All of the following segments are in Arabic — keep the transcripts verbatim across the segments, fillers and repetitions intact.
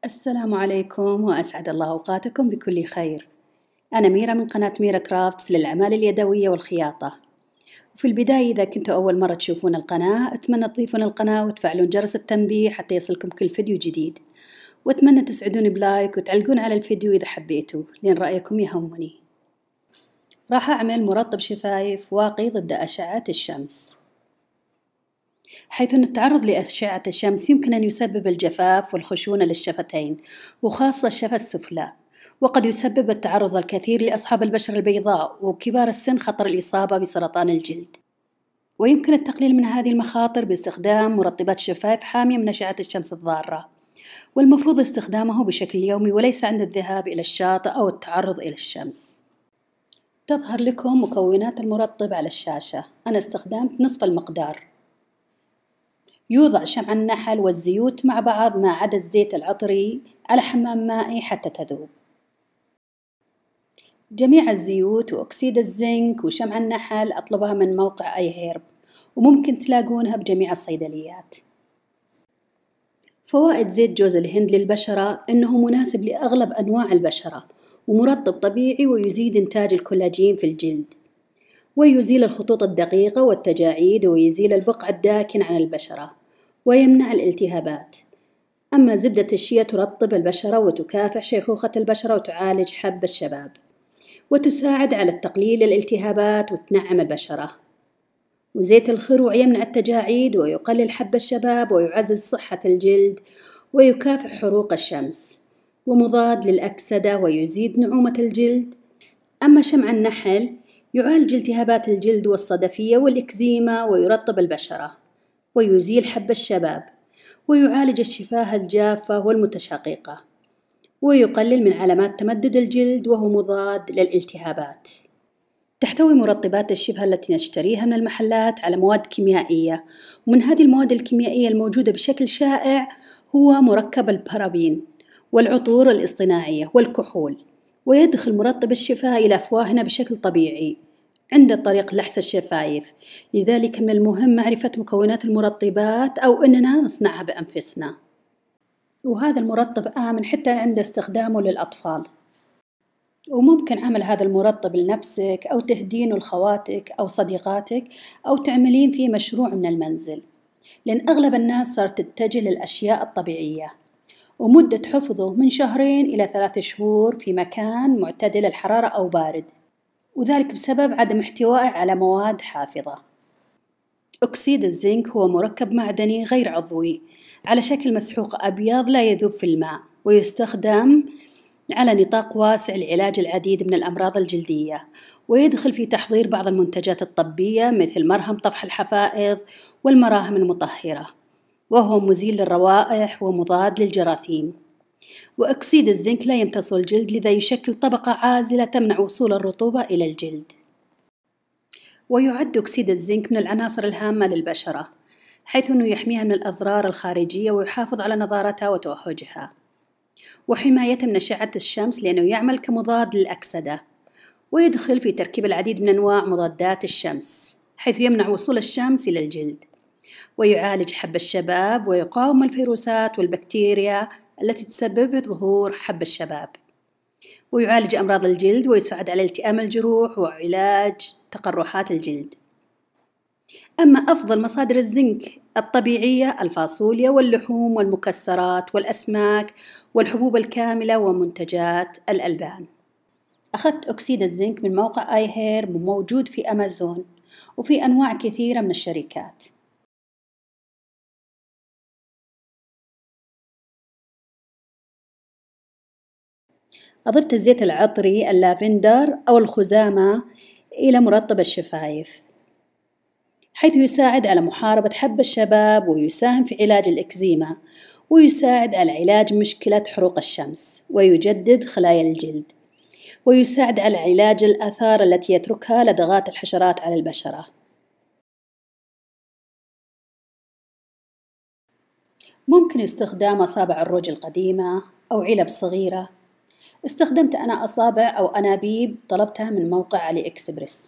السلام عليكم وأسعد الله أوقاتكم بكل خير. أنا ميرا من قناة ميرا كرافتس للأعمال اليدوية والخياطة. وفي البداية إذا كنتوا أول مرة تشوفون القناة أتمنى تضيفون القناة وتفعلون جرس التنبيه حتى يصلكم كل فيديو جديد، وأتمنى تسعدوني بلايك وتعلقون على الفيديو إذا حبيتوا لأن رأيكم يهمني. راح أعمل مرطب شفايف واقي ضد أشعة الشمس، حيث أن التعرض لأشعة الشمس يمكن أن يسبب الجفاف والخشونة للشفتين وخاصة الشفة السفلى، وقد يسبب التعرض الكثير لأصحاب البشرة البيضاء وكبار السن خطر الإصابة بسرطان الجلد. ويمكن التقليل من هذه المخاطر باستخدام مرطبات شفايف حامية من أشعة الشمس الضارة، والمفروض استخدامه بشكل يومي وليس عند الذهاب إلى الشاطئ أو التعرض إلى الشمس. تظهر لكم مكونات المرطب على الشاشة. أنا استخدمت نصف المقدار. يوضع شمع النحل والزيوت مع بعض ما عدا الزيت العطري على حمام مائي حتى تذوب. جميع الزيوت وأكسيد الزنك وشمع النحل أطلبها من موقع أي هيرب، وممكن تلاقونها بجميع الصيدليات. فوائد زيت جوز الهند للبشرة إنه مناسب لأغلب أنواع البشرة، ومرطب طبيعي ويزيد إنتاج الكولاجين في الجلد، ويزيل الخطوط الدقيقة والتجاعيد ويزيل البقع الداكن عن البشرة ويمنع الالتهابات. أما زبدة الشيا ترطب البشرة وتكافح شيخوخة البشرة وتعالج حب الشباب، وتساعد على تقليل الالتهابات وتنعم البشرة. وزيت الخروع يمنع التجاعيد ويقلل حب الشباب ويعزز صحة الجلد ويكافح حروق الشمس، ومضاد للأكسدة ويزيد نعومة الجلد. أما شمع النحل يعالج التهابات الجلد والصدفية والإكزيما ويرطب البشرة ويزيل حب الشباب ويعالج الشفاه الجافة والمتشققة ويقلل من علامات تمدد الجلد وهو مضاد للالتهابات. تحتوي مرطبات الشفاه التي نشتريها من المحلات على مواد كيميائية، ومن هذه المواد الكيميائية الموجودة بشكل شائع هو مركب البارابين والعطور الاصطناعية والكحول. ويدخل مرطب الشفاه إلى أفواهنا بشكل طبيعي عند طريق لحس الشفايف، لذلك من المهم معرفة مكونات المرطبات أو أننا نصنعها بأنفسنا. وهذا المرطب آمن حتى عند استخدامه للأطفال، وممكن عمل هذا المرطب لنفسك أو تهدينه لخواتك أو صديقاتك أو تعملين فيه مشروع من المنزل، لأن أغلب الناس صارت تتجه للأشياء الطبيعية. ومدة حفظه من شهرين إلى ثلاث شهور في مكان معتدل الحرارة أو بارد، وذلك بسبب عدم احتوائه على مواد حافظة. أكسيد الزنك هو مركب معدني غير عضوي على شكل مسحوق أبيض لا يذوب في الماء، ويستخدم على نطاق واسع لعلاج العديد من الأمراض الجلدية، ويدخل في تحضير بعض المنتجات الطبية مثل مرهم طفح الحفائض والمراهم المطهرة، وهو مزيل للروائح ومضاد للجراثيم. وأكسيد الزنك لا يمتص الجلد، لذا يشكل طبقة عازلة تمنع وصول الرطوبة إلى الجلد. ويعد أكسيد الزنك من العناصر الهامة للبشرة، حيث أنه يحميها من الأضرار الخارجية ويحافظ على نضارتها وتوهجها وحمايتها من أشعة الشمس، لأنه يعمل كمضاد للأكسدة. ويدخل في تركيب العديد من أنواع مضادات الشمس، حيث يمنع وصول الشمس إلى الجلد ويعالج حب الشباب ويقاوم الفيروسات والبكتيريا التي تسبب ظهور حب الشباب، ويعالج أمراض الجلد ويساعد على التئام الجروح وعلاج تقرحات الجلد. أما أفضل مصادر الزنك الطبيعية الفاصوليا واللحوم والمكسرات والأسماك والحبوب الكاملة ومنتجات الألبان. أخذت أكسيد الزنك من موقع آي هيرب وموجود في أمازون وفي أنواع كثيرة من الشركات. أضفت الزيت العطري اللافندر أو الخزامة إلى مرطب الشفايف، حيث يساعد على محاربة حب الشباب ويساهم في علاج الإكزيما ويساعد على علاج مشكلة حروق الشمس ويجدد خلايا الجلد ويساعد على علاج الآثار التي يتركها لدغات الحشرات على البشرة. ممكن استخدام أصابع الروج القديمة أو علب صغيرة. استخدمت أنا أصابع أو أنابيب طلبتها من موقع علي إكسبرس.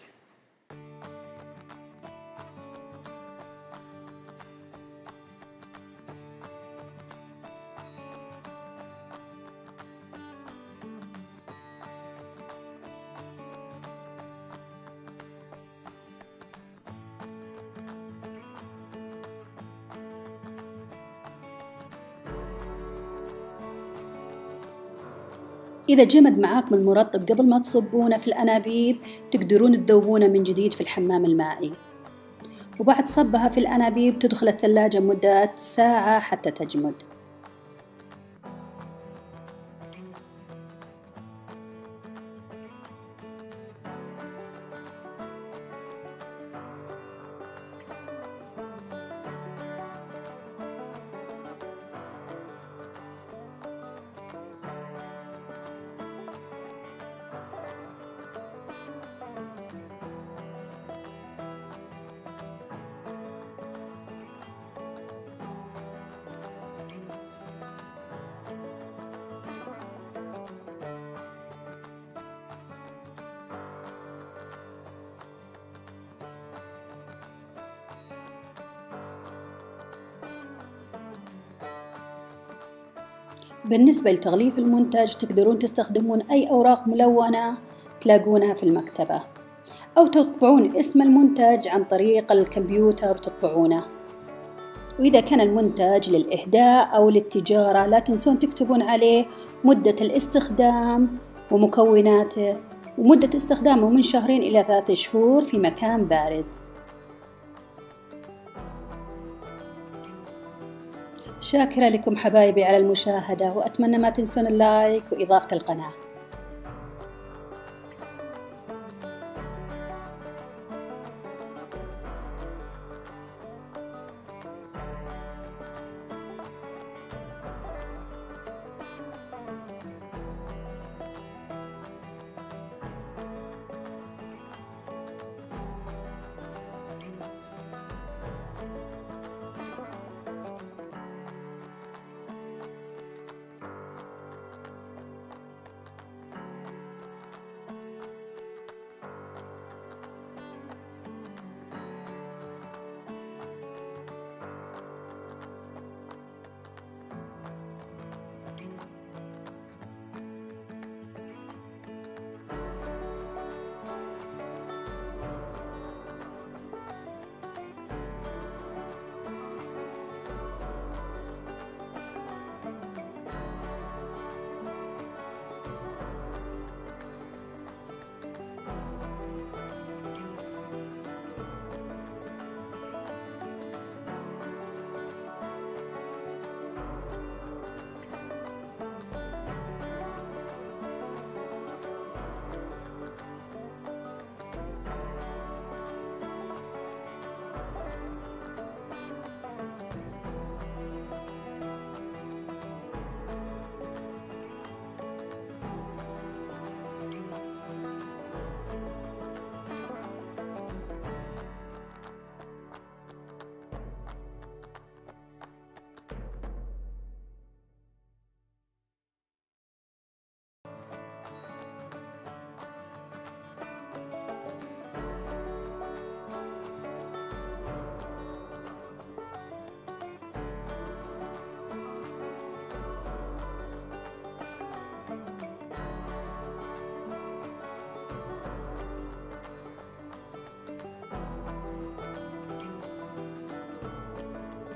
إذا جمد معاكم المرطب قبل ما تصبونه في الأنابيب تقدرون تذوبونه من جديد في الحمام المائي. وبعد صبها في الأنابيب تدخل الثلاجة مدة ساعة حتى تجمد. بالنسبة لتغليف المنتج تقدرون تستخدمون أي أوراق ملونة تلاقونها في المكتبة، أو تطبعون اسم المنتج عن طريق الكمبيوتر وتطبعونه. وإذا كان المنتج للإهداء أو للتجارة لا تنسون تكتبون عليه مدة الاستخدام ومكوناته، ومدة استخدامه من شهرين إلى ثلاث شهور في مكان بارد. شاكرة لكم حبايبي على المشاهدة، وأتمنى ما تنسون اللايك وإضافة القناة.